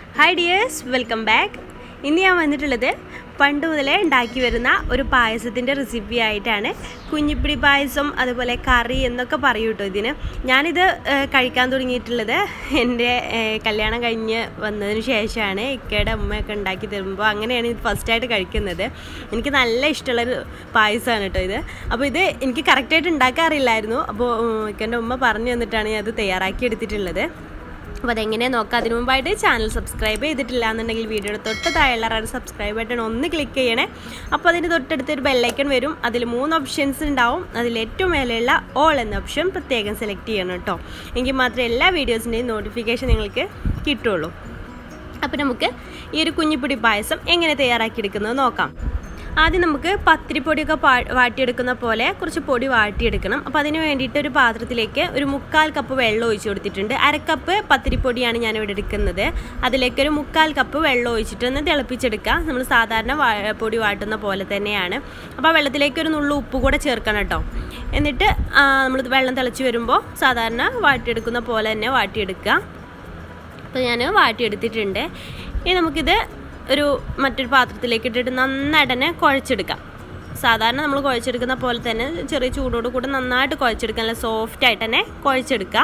Hi dears, welcome back. ഇന്ന് ഞാൻ വന്നിട്ടുള്ളത് പണ്ട് മുതലേ ഉണ്ടാക്കി വരുന്ന ഒരു പായസത്തിൻ്റെ റെസിപ്പി ആയിട്ടാണ്. കുഞ്ഞിപ്പിടി പായസം അതുപോലെ കറി എന്നൊക്കെ പറയൂ കേട്ടോ ഇതിന്. ഞാനിത് കഴിക്കാൻ തുടങ്ങിയിട്ടുള്ളത് എൻ്റെ കല്യാണം കഴിഞ്ഞ് വന്നതിന് ശേഷമാണ്. ഇക്കയുടെ അമ്മയൊക്കെ ഉണ്ടാക്കി തരുമ്പോൾ അങ്ങനെയാണ് ഇത് ഫസ്റ്റായിട്ട് കഴിക്കുന്നത്. എനിക്ക് നല്ല ഇഷ്ടമുള്ളൊരു പായസമാണ് കേട്ടോ ഇത്. അപ്പോൾ ഇത് എനിക്ക് കറക്റ്റായിട്ട് ഉണ്ടാക്കാറില്ലായിരുന്നു. അപ്പോൾ ഇക്കൻ്റെ ഉമ്മ പറഞ്ഞു തന്നിട്ടാണ് ഞാൻ അത് തയ്യാറാക്കി എടുത്തിട്ടുള്ളത്. അപ്പോൾ അതെങ്ങനെയാണ് നോക്കാം. അതിനു മുമ്പായിട്ട് ചാനൽ സബ്സ്ക്രൈബ് ചെയ്തിട്ടില്ല എന്നുണ്ടെങ്കിൽ വീഡിയോയുടെ തൊട്ട് താഴെയുള്ള സബ്സ്ക്രൈബ് ബട്ടൺ ഒന്ന് ക്ലിക്ക് ചെയ്യണേ. അപ്പോൾ അതിന് തൊട്ടടുത്തൊരു ബെല്ലൈക്കൺ വരും. അതിൽ 3 ഓപ്ഷൻസ് ഉണ്ടാവും. അതിൽ ഏറ്റവും മേലെയുള്ള ഓൾ എന്ന ഓപ്ഷൻ പ്രത്യേകം സെലക്ട് ചെയ്യണം കേട്ടോ. എങ്കിൽ മാത്രമേ എല്ലാ വീഡിയോസിൻ്റെയും നോട്ടിഫിക്കേഷൻ നിങ്ങൾക്ക് കിട്ടുള്ളൂ. അപ്പോൾ നമുക്ക് ഈ ഒരു കുഞ്ഞിപ്പിടി പായസം എങ്ങനെ തയ്യാറാക്കിയെടുക്കുന്നത് നോക്കാം. ആദ്യം നമുക്ക് പത്തിരിപ്പൊടിയൊക്കെ വാട്ടിയെടുക്കുന്ന പോലെ കുറച്ച് പൊടി വാട്ടിയെടുക്കണം. അപ്പോൾ അതിന് വേണ്ടിയിട്ട് ഒരു പാത്രത്തിലേക്ക് ഒരു 3/4 കപ്പ് വെള്ളം ഒഴിച്ച് കൊടുത്തിട്ടുണ്ട്. 1/2 കപ്പ് പത്തിരിപ്പൊടിയാണ് ഞാനിവിടെ എടുക്കുന്നത്. അതിലേക്ക് ഒരു 3/4 കപ്പ് വെള്ളം ഒഴിച്ചിട്ട് ഒന്ന് തിളപ്പിച്ചെടുക്കുക. നമ്മൾ സാധാരണ പൊടി വാട്ടുന്ന പോലെ തന്നെയാണ്. അപ്പോൾ വെള്ളത്തിലേക്ക് ഒരു നുള്ളു ഉപ്പ് കൂടെ ചേർക്കണം കേട്ടോ. എന്നിട്ട് നമ്മൾ വെള്ളം തിളച്ച് വരുമ്പോൾ സാധാരണ വാട്ടിയെടുക്കുന്ന പോലെ തന്നെ വാട്ടിയെടുക്കുക. അപ്പോൾ ഞാൻ വാട്ടിയെടുത്തിട്ടുണ്ട്. ഇനി നമുക്കിത് മറ്റൊരു പാത്രത്തിലേക്ക് ഇട്ടിട്ട് നന്നായിട്ട് തന്നെ കുഴച്ചെടുക്കാം. സാധാരണ നമ്മൾ കുഴച്ചെടുക്കുന്ന പോലെ തന്നെ ചെറിയ ചൂടോട് കൂടെ നന്നായിട്ട് കുഴച്ചെടുക്കാം. നല്ല സോഫ്റ്റായിട്ട് തന്നെ കുഴച്ചെടുക്കാം.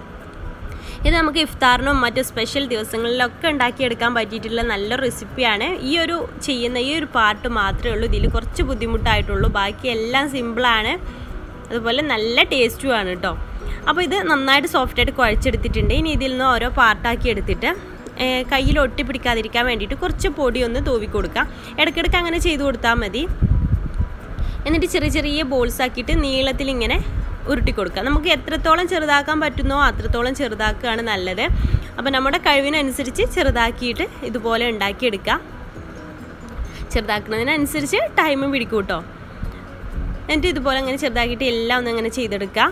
ഇത് നമുക്ക് ഇഫ്താറിനും മറ്റു സ്പെഷ്യൽ ദിവസങ്ങളിലൊക്കെ ഉണ്ടാക്കിയെടുക്കാൻ പറ്റിയിട്ടുള്ള നല്ലൊരു റെസിപ്പിയാണ്. ഈ ഒരു പാർട്ട് മാത്രമേ ഉള്ളൂ ഇതിൽ കുറച്ച് ബുദ്ധിമുട്ടായിട്ടുള്ളൂ. ബാക്കി എല്ലാം സിമ്പിളാണ്, അതുപോലെ നല്ല ടേസ്റ്റുമാണ് കേട്ടോ. അപ്പോൾ ഇത് നന്നായിട്ട് സോഫ്റ്റായിട്ട് കുഴച്ചെടുത്തിട്ടുണ്ട്. ഇനി ഇതിൽ നിന്ന് ഓരോ പാർട്ടാക്കി എടുത്തിട്ട് കയ്യിൽ ഒട്ടിപ്പിടിക്കാതിരിക്കാൻ വേണ്ടിയിട്ട് കുറച്ച് പൊടി ഒന്ന് തൂവി കൊടുക്കാം. ഇടയ്ക്കിടയ്ക്ക് അങ്ങനെ ചെയ്ത് കൊടുത്താൽ മതി. എന്നിട്ട് ചെറിയ ചെറിയ ബോൾസ് ആക്കിയിട്ട് നീളത്തിൽ ഇങ്ങനെ ഉരുട്ടി കൊടുക്കുക. നമുക്ക് എത്രത്തോളം ചെറുതാക്കാൻ പറ്റുന്നോ അത്രത്തോളം ചെറുതാക്കുകയാണ് നല്ലത്. അപ്പോൾ നമ്മുടെ കഴിവിനനുസരിച്ച് ചെറുതാക്കിയിട്ട് ഇതുപോലെ ഉണ്ടാക്കിയെടുക്കുക. ചെറുതാക്കുന്നതിനനുസരിച്ച് ടൈമും പിടിക്കും കേട്ടോ. എന്നിട്ട് ഇതുപോലെ അങ്ങനെ ചെറുതാക്കിയിട്ട് എല്ലാം ഒന്ന് അങ്ങനെ ചെയ്തെടുക്കുക.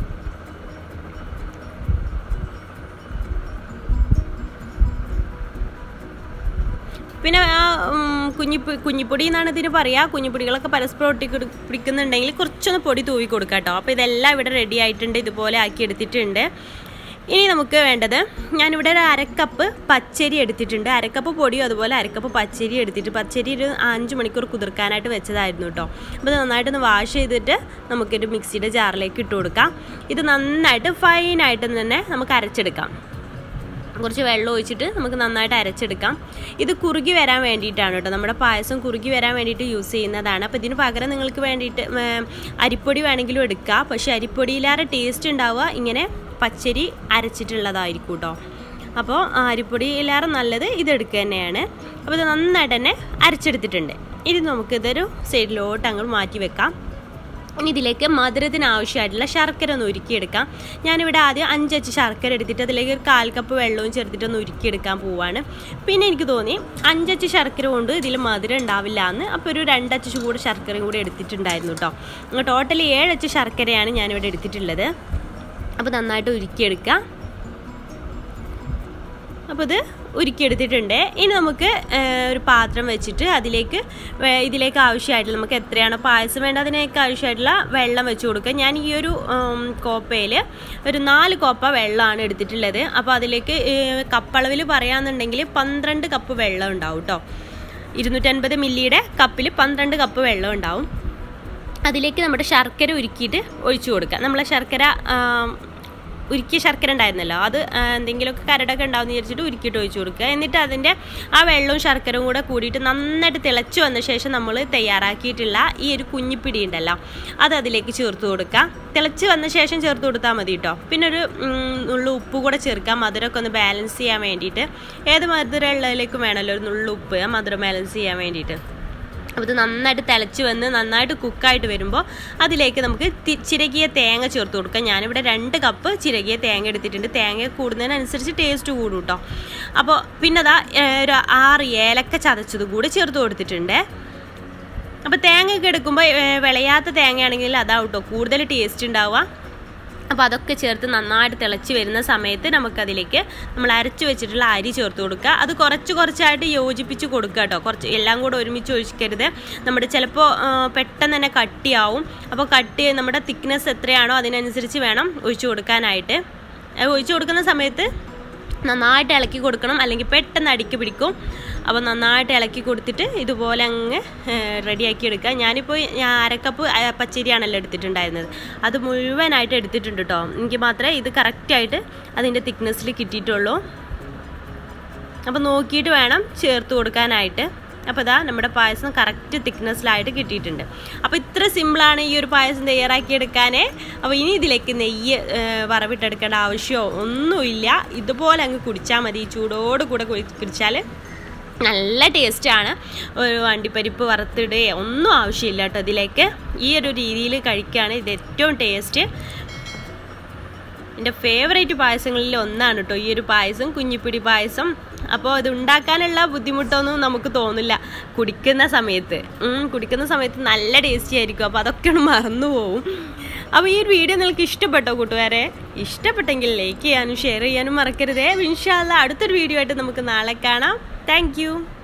പിന്നെ കുഞ്ഞിപ്പൊടി എന്നാണ് ഇതിന് പറയുക. കുഞ്ഞിപ്പൊടികളൊക്കെ പരസ്പരം പിടിക്കുന്നുണ്ടെങ്കിൽ കുറച്ചൊന്ന് പൊടി തൂവി കൊടുക്കുക കേട്ടോ. അപ്പോൾ ഇതെല്ലാം ഇവിടെ റെഡി ആയിട്ടുണ്ട്. ഇതുപോലെ ആക്കി എടുത്തിട്ടുണ്ട്. ഇനി നമുക്ക് വേണ്ടത്, ഞാനിവിടെ ഒരു 1/2 കപ്പ് പച്ചരി എടുത്തിട്ടുണ്ട്. 1/2 കപ്പ് പൊടിയും അതുപോലെ 1/2 കപ്പ് പച്ചരി എടുത്തിട്ട്, പച്ചരി ഒരു 5 മണിക്കൂർ കുതിർക്കാനായിട്ട് വെച്ചതായിരുന്നു കേട്ടോ. അപ്പോൾ നന്നായിട്ടൊന്ന് വാഷ് ചെയ്തിട്ട് നമുക്കൊരു മിക്സിയുടെ ജാറിലേക്ക് ഇട്ട് കൊടുക്കാം. ഇത് നന്നായിട്ട് ഫൈനായിട്ട് തന്നെ നമുക്ക് അരച്ചെടുക്കാം. കുറച്ച് വെള്ളം ഒഴിച്ചിട്ട് നമുക്ക് നന്നായിട്ട് അരച്ചെടുക്കാം. ഇത് കുറുകി വരാൻ വേണ്ടിയിട്ടാണ് കേട്ടോ. നമ്മുടെ പായസം കുറുകി വരാൻ വേണ്ടിയിട്ട് യൂസ് ചെയ്യുന്നതാണ്. അപ്പോൾ ഇതിന് പകരം നിങ്ങൾക്ക് വേണ്ടിയിട്ട് അരിപ്പൊടി വേണമെങ്കിലും എടുക്കാം. പക്ഷേ അരിപ്പൊടിയിലേറെ ടേസ്റ്റ് ഉണ്ടാവുക ഇങ്ങനെ പച്ചരി അരച്ചിട്ടുള്ളതായിരിക്കും കേട്ടോ. അപ്പോൾ അരിപ്പൊടിയിലേറെ നല്ലത് ഇതെടുക്കുക തന്നെയാണ്. അപ്പോൾ ഇത് നന്നായിട്ട് തന്നെ അരച്ചെടുത്തിട്ടുണ്ട്. ഇത് നമുക്കിതൊരു സൈഡിലോട്ട് അങ്ങോട്ട് മാറ്റി വെക്കാം. ഇനി ഇതിലേക്ക് മധുരത്തിന് ആവശ്യമായിട്ടുള്ള ശർക്കര ഒന്ന് ഉരുക്കിയെടുക്കാം. ഞാനിവിടെ ആദ്യം 5 അച്ച് ശർക്കര എടുത്തിട്ട് അതിലേക്ക് ഒരു 1/4 കപ്പ് വെള്ളവും ചേർത്തിട്ടൊന്ന് ഉരുക്കിയെടുക്കാൻ പോവാണ്. പിന്നെ എനിക്ക് തോന്നി 5 അച്ച് ശർക്കര കൊണ്ട് ഇതിൽ മധുരം ഉണ്ടാവില്ല എന്ന്. അപ്പോൾ ഒരു 2 അച്ച് ചൂട് ശർക്കരയും കൂടി എടുത്തിട്ടുണ്ടായിരുന്നു കേട്ടോ. ടോട്ടലി 7 അച്ച് ശർക്കരയാണ് ഞാനിവിടെ എടുത്തിട്ടുള്ളത്. അപ്പോൾ നന്നായിട്ട് ഉരുക്കിയെടുക്കുക. അപ്പോൾ ഇത് ഉരുക്കിയെടുത്തിട്ടുണ്ട്. ഇനി നമുക്ക് ഒരു പാത്രം വെച്ചിട്ട് ഇതിലേക്ക് ആവശ്യമായിട്ടുള്ള, നമുക്ക് എത്രയാണോ പായസം വേണ്ടത് അതിനേക്ക് ആവശ്യമായിട്ടുള്ള വെള്ളം വെച്ച് കൊടുക്കുക. ഞാൻ ഈ ഒരു കോപ്പയിൽ ഒരു 4 കോപ്പ വെള്ളമാണ് എടുത്തിട്ടുള്ളത്. അപ്പോൾ അതിലേക്ക് കപ്പളവിൽ പറയുകയാണെന്നുണ്ടെങ്കിൽ 12 കപ്പ് വെള്ളം ഉണ്ടാവും കേട്ടോ. 250 മില്ലിയുടെ കപ്പിൽ 12 കപ്പ് വെള്ളം ഉണ്ടാവും. അതിലേക്ക് നമ്മുടെ ശർക്കര ഉരുക്കിയിട്ട് ഒഴിച്ചു കൊടുക്കുക. നമ്മളെ ഉരുക്കിയ ശർക്കര ഉണ്ടായിരുന്നല്ലോ, അത് എന്തെങ്കിലുമൊക്കെ കരടൊക്കെ ഉണ്ടാവുമെന്ന് വിചാരിച്ചിട്ട് ഉരുക്കിയിട്ട് ഒഴിച്ചു കൊടുക്കുക. എന്നിട്ട് അതിൻ്റെ ആ വെള്ളവും ശർക്കരയും കൂടെ കൂടിയിട്ട് നന്നായിട്ട് തിളച്ച് വന്ന ശേഷം നമ്മൾ തയ്യാറാക്കിയിട്ടുള്ള ഈ ഒരു കുഞ്ഞിപ്പിടി ഉണ്ടല്ലോ, അത് അതിലേക്ക് ചേർത്ത് കൊടുക്കുക. തിളച്ച് വന്ന ശേഷം ചേർത്ത് കൊടുത്താൽ മതി കേട്ടോ. പിന്നെ ഒരു നുള്ളു ഉപ്പ് കൂടെ ചേർക്കാം, മധുരമൊക്കെ ഒന്ന് ബാലൻസ് ചെയ്യാൻ വേണ്ടിയിട്ട്. ഏത് മധുരം ഉള്ളതിലേക്കും വേണമല്ലോ ഒരു നുള്ളു ഉപ്പ്, ആ മധുരം ബാലൻസ് ചെയ്യാൻ വേണ്ടിയിട്ട്. അപ്പോൾ ഇത് നന്നായിട്ട് തിളച്ച് വന്ന് നന്നായിട്ട് കുക്കായിട്ട് വരുമ്പോൾ അതിലേക്ക് നമുക്ക് ചിരകിയ തേങ്ങ ചേർത്ത് കൊടുക്കാം. ഞാനിവിടെ 2 കപ്പ് ചിരകിയ തേങ്ങ എടുത്തിട്ടുണ്ട്. തേങ്ങ കൂടുന്നതിനനുസരിച്ച് ടേസ്റ്റ് കൂടും കേട്ടോ. അപ്പോൾ പിന്നെ ഒരു 6 ഏലക്ക ചതച്ചത് കൂടി ചേർത്ത് കൊടുത്തിട്ടുണ്ട്. അപ്പോൾ തേങ്ങയൊക്കെ എടുക്കുമ്പോൾ വിളയാത്ത തേങ്ങയാണെങ്കിൽ അതാവും കേട്ടോ കൂടുതൽ ടേസ്റ്റ് ഉണ്ടാവുക. അപ്പോൾ അതൊക്കെ ചേർത്ത് നന്നായിട്ട് തിളച്ച് വരുന്ന സമയത്ത് നമുക്കതിലേക്ക് നമ്മൾ അരച്ച് വെച്ചിട്ടുള്ള അരി ചേർത്ത് കൊടുക്കുക. അത് കുറച്ചായിട്ട് യോജിപ്പിച്ച് കൊടുക്കുക കേട്ടോ. കുറച്ച് എല്ലാം കൂടെ ഒരുമിച്ച് ഒഴിക്കരുത്. നമ്മുടെ ചിലപ്പോൾ പെട്ടെന്ന് തന്നെ കട്ടിയാവും. അപ്പോൾ നമ്മുടെ തിക്നെസ് എത്രയാണോ അതിനനുസരിച്ച് വേണം ഒഴിച്ചു കൊടുക്കാനായിട്ട്. ഒഴിച്ചു കൊടുക്കുന്ന സമയത്ത് നന്നായിട്ട് ഇളക്കി കൊടുക്കണം, അല്ലെങ്കിൽ പെട്ടെന്ന് അടിക്ക് പിടിക്കും. അപ്പോൾ നന്നായിട്ട് ഇളക്കി കൊടുത്തിട്ട് ഇതുപോലെ അങ്ങ് റെഡിയാക്കി എടുക്കുക. ഞാനിപ്പോൾ 1/2 കപ്പ് പച്ചരിയാണല്ലോ എടുത്തിട്ടുണ്ടായിരുന്നത്, അത് മുഴുവനായിട്ട് എടുത്തിട്ടുണ്ട് കേട്ടോ. എനിക്ക് മാത്രമേ ഇത് കറക്റ്റായിട്ട് അതിൻ്റെ തിക്നെസ്സിൽ കിട്ടിയിട്ടുള്ളൂ. അപ്പോൾ നോക്കിയിട്ട് വേണം ചേർത്ത് കൊടുക്കാനായിട്ട്. അപ്പോൾ ഇതാ നമ്മുടെ പായസം കറക്റ്റ് തിക്നെസ്സിലായിട്ട് കിട്ടിയിട്ടുണ്ട്. അപ്പോൾ ഇത്ര സിമ്പിളാണ് ഈ ഒരു പായസം തയ്യാറാക്കിയെടുക്കാൻ. അപ്പോൾ ഇനി ഇതിലേക്ക് നെയ്യ് വറവിട്ടെടുക്കേണ്ട ആവശ്യമോ ഒന്നുമില്ല. ഇതുപോലെ അങ്ങ് കുടിച്ചാൽ മതി. ചൂടോട് കൂടെ കുടിച്ചാൽ നല്ല ടേസ്റ്റാണ്. ഒരു അണ്ടിപ്പരിപ്പ് വറുത്തിടുകയോ ഒന്നും ആവശ്യമില്ല കേട്ടോ ഇതിലേക്ക്. ഈ ഒരു രീതിയിൽ കഴിക്കുകയാണ് ഇത് ഏറ്റവും ടേസ്റ്റ്. എൻ്റെ ഫേവറേറ്റ് പായസങ്ങളിൽ ഒന്നാണ് കേട്ടോ ഈ ഒരു പായസം, കുഞ്ഞിപ്പിടി പായസം. അപ്പോൾ ഇത് ഉണ്ടാക്കാനുള്ള ബുദ്ധിമുട്ടൊന്നും നമുക്ക് തോന്നില്ല കുടിക്കുന്ന സമയത്ത് നല്ല ടേസ്റ്റി ആയിരിക്കും. അപ്പോൾ അതൊക്കെ മറന്നു പോവും. അപ്പോൾ ഈ ഒരു വീഡിയോ നിങ്ങൾക്ക് ഇഷ്ടപ്പെട്ടോ കൂട്ടുകാരെ? ഇഷ്ടപ്പെട്ടെങ്കിൽ ലൈക്ക് ചെയ്യാനും ഷെയർ ചെയ്യാനും മറക്കരുതേ. ഇൻഷാ അല്ലാഹ് അടുത്തൊരു വീഡിയോ ആയിട്ട് നമുക്ക് നാളെ കാണാം. താങ്ക്